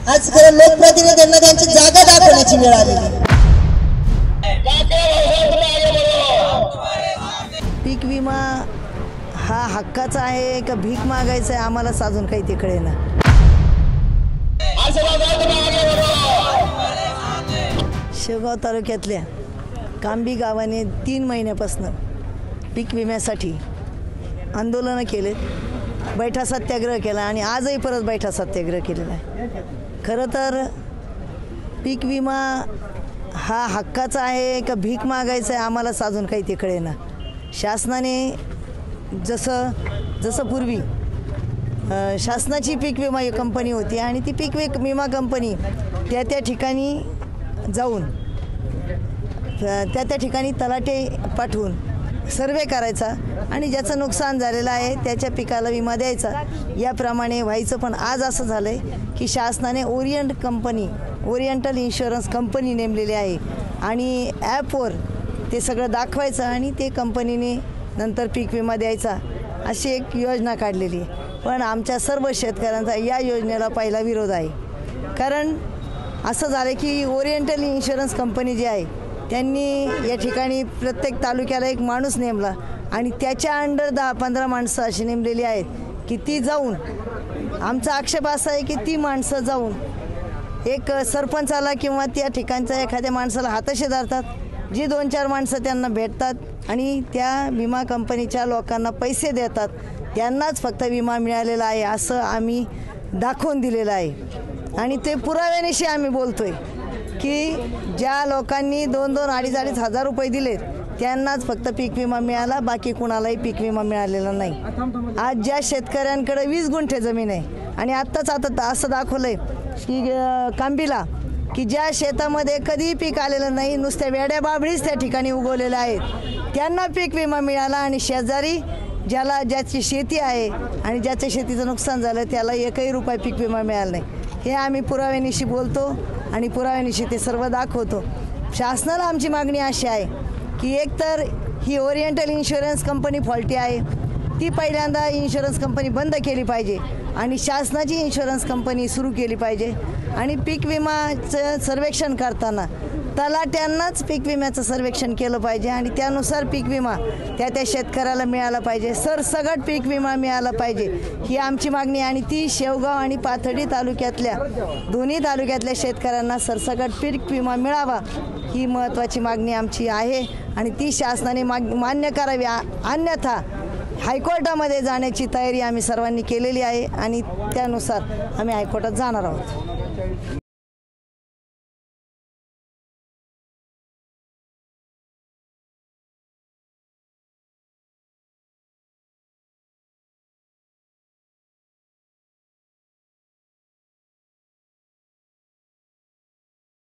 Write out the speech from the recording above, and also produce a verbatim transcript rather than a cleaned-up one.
आज खरं लोकप्रतिनिधींना त्यांची जागा दाखवण्याची वेळ आलेली। पीक विमा हा हक्काचा आहे का भीक मागायचा आहे आम्हाला साजून काही ते कळेना। शेवगाव तालुक्यातल्या कांबी गावाने तीन महिन्यापासून पीक विम्यासाठी आंदोलन केले, बैठा सत्याग्रह केला आणि आजही परत बैठा सत्याग्रह केलेला आहे। खरं तर पीक विमा हा हक्काचा आहे का भीक मागायचा आहे आम्हाला साजून काही ते कळेना। शासनाने जसं जसं पूर्वी शासनाची पीक विमा कंपनी होती आणि ती पीक विमा कंपनी त्या त्या ठिकाणी जाऊन त्या त्या ठिकाणी तलाटे पाठवून सर्वे करायचा आणि ज्याचं नुकसान झालेलं आहे त्याच्या पिकाला विमा द्यायचा, याप्रमाणे व्हायचं। पण आज असं झालं आहे की शासनाने ओरिएंट कंपनी ओरिएंटल इन्शुरन्स कंपनी नेमलेली आहे आणि ॲपवर ते सगळं दाखवायचं आणि ते कंपनीने नंतर पीक विमा द्यायचा अशी एक योजना काढलेली आहे। पण आमच्या सर्व शेतकऱ्यांचा या योजनेला पहिला विरोध आहे। कारण असं झालं की ओरिएंटल इन्शुरन्स कंपनी जी आहे त्यांनी या ठिकाणी प्रत्येक तालुक्याला एक माणूस नेमला आणि त्याच्या अंडर दहा पंधरा माणसं अशी नेमलेली आहेत की ती जाऊन, आमचा आक्षेप असा आहे की ती माणसं जाऊन एक सरपंचाला किंवा त्या ठिकाणच्या एखाद्या माणसाला हाताशी धरतात, जी दोन चार माणसं त्यांना भेटतात आणि त्या विमा कंपनीच्या लोकांना पैसे देतात, त्यांनाच फक्त विमा मिळालेला आहे असं आम्ही दाखवून दिलेलं आहे। आणि ते पुराव्यानिशी आम्ही बोलतोय की ज्या लोकांनी दोन दोन अडीच अडीच हजार रुपये दिलेत त्यांनाच फक्त पीक विमा मिळाला, बाकी कुणालाही पीक विमा मिळालेला नाही। आज ज्या शेतकऱ्यांकडे वीस गुंठे जमीन आहे आणि आत्ताच आता असं दाखवलं आहे की कांबीला की ज्या शेतामध्ये कधीही पीक आलेलं नाही, नुसत्या वेड्या बाबळीच त्या ठिकाणी उगवलेल्या आहेत, त्यांना पीक विमा मिळाला आणि शेजारी ज्याला ज्याची शेती आहे आणि ज्याच्या शेतीचं नुकसान झालं त्याला एकही रुपया पीक विमा मिळाला नाही। हे आम्ही पुराव्यानिशी बोलतो आणि पुराव्यानिशी ते सर्व दाखवतो। शासनाला आमची मागणी अशी आहे की एकतर ही ओरिएंटल इन्शुरन्स कंपनी फॉल्टी आहे, ती पहिल्यांदा इन्शुरन्स कंपनी बंद केली पाहिजे आणि शासनाची इन्शुरन्स कंपनी सुरू केली पाहिजे। आणि पीक विमाचं सर्वेक्षण करताना तलाट्यांनाच पीक विम्याचं सर्वेक्षण केलं पाहिजे आणि त्यानुसार पीक विमा त्या त्या शेतकऱ्याला मिळाला पाहिजे, सरसगट पीक विमा मिळाला पाहिजे, ही आमची मागणी। आणि ती शेवगाव आणि पाथर्डी तालुक्यातल्या दोन्ही तालुक्यातल्या शेतकऱ्यांना सरसगट पीक विमा मिळावा ही महत्त्वाची मागणी आमची आहे आणि ती शासनाने माग मान्य करावी, अन्यथा हायकोर्टामध्ये जाण्याची तयारी आम्ही सर्वांनी केलेली आहे आणि त्यानुसार आम्ही हायकोर्टात जाणार आहोत।